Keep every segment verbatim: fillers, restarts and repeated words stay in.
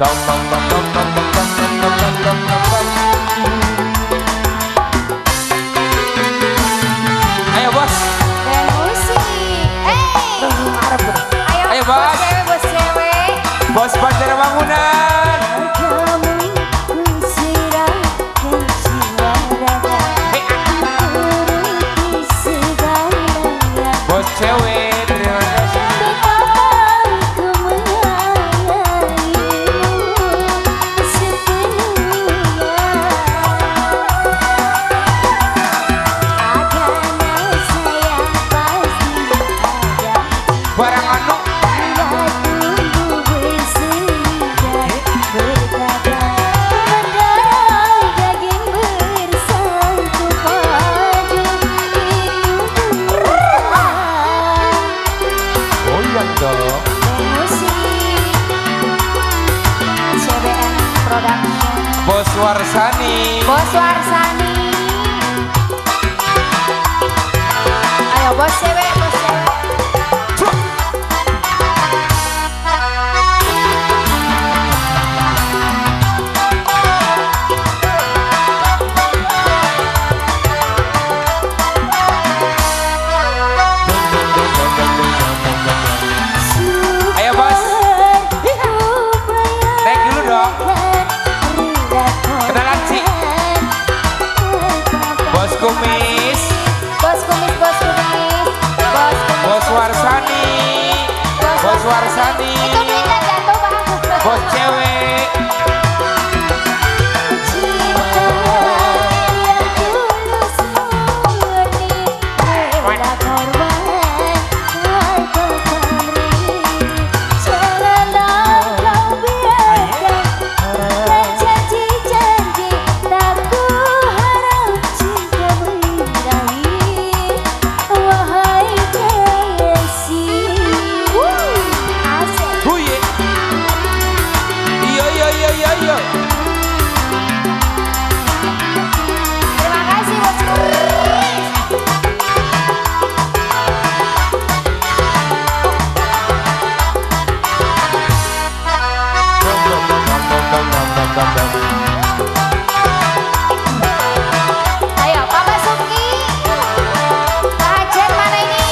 Ayo bos. Dan musik. Hey. Ayo, Ayo bos bos. cewek, bos cewek. Bos Bandara Bangunan. Bos cewek, terima kasih. Barang anu goyang dong. C B N Production. Bos Warsani. Bos Warsani. Ayo bos cewek, bos cewek. Ayo bos. Naik dulu dong. Kenalan sih. Bos Kumis. Bos kumis, bos kumis. Bos kumis. Bos Warsani. Bos Warsani. Itu duitnya jatuh bang. Bos cewek. Huye. Iya iya iya iya iya. Terima kasih bos kumis. Ayo Pak Basuki. Pak Hajar mana ini?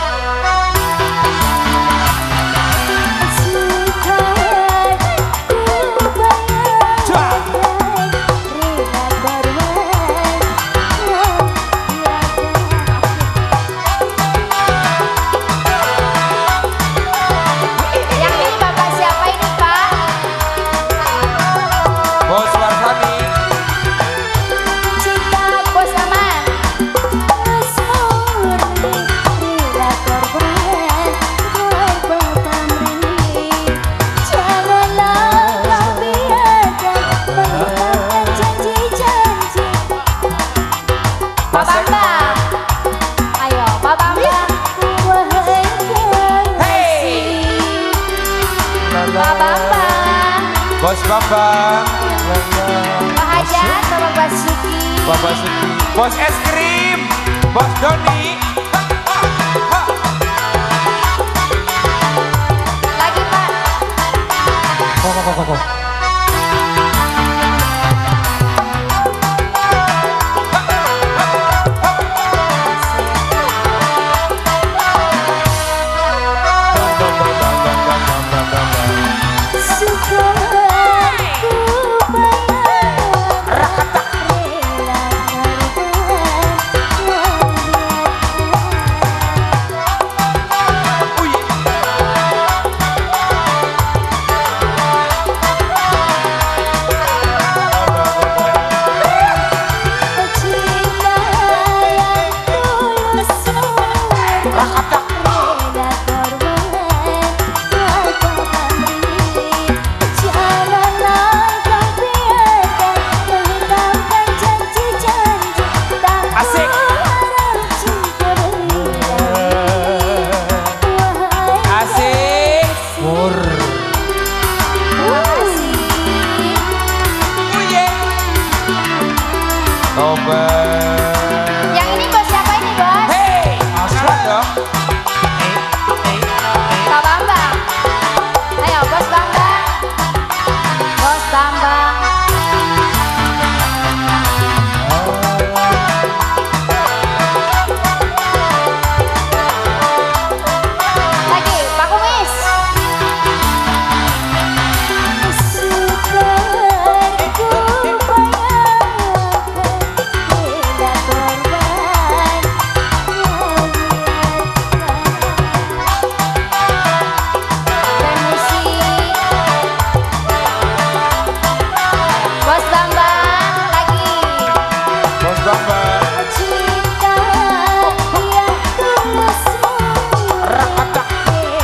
Yang ini bapak siapa ini Pak? Bos Warsani. Cinta bos aman. Pak Bambang. Ayo Pak Bambang. Hey. Pak Bambang. Bos Bambang. Pak Hajar, Bapak Basuki. Bos Basuki. Bos es krim. Bos Doni. Lagi Pak. Kok kok kok kok.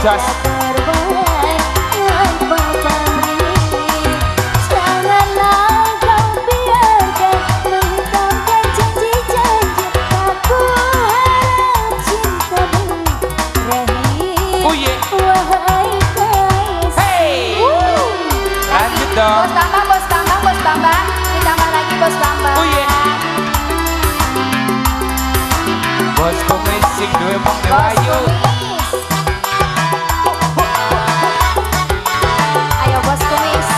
Jos. Bos tambah, bos tambah, bos tambah, ditambah lagi bos tambah. Oh iya. Bos kumis sing duwe mong dewayu. Ayo bos kumis.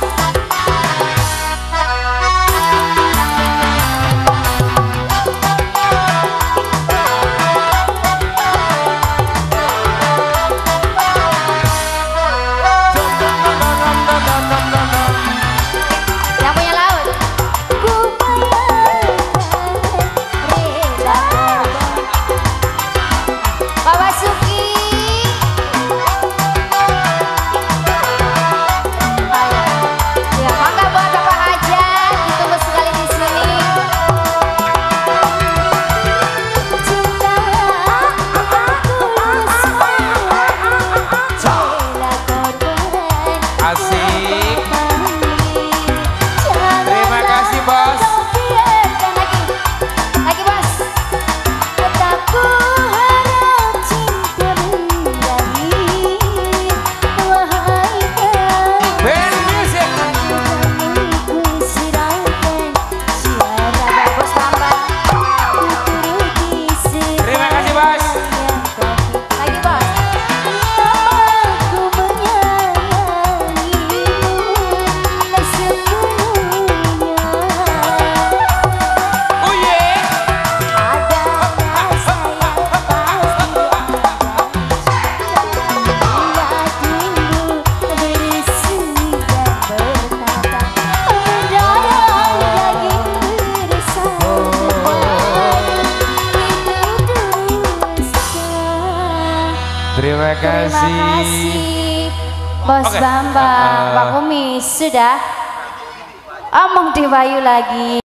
Asik. Terima kasih bos. Lagi bos. Aku harap cinta mengalir. Wahai kau. Band music. Ku serahkan suara bos tambah. Terima kasih bos. Lagi bos. Terima kasih. Terima kasih Bos Oke. Bambang, Uh, Pak Kumis sudah omong di Bayu lagi.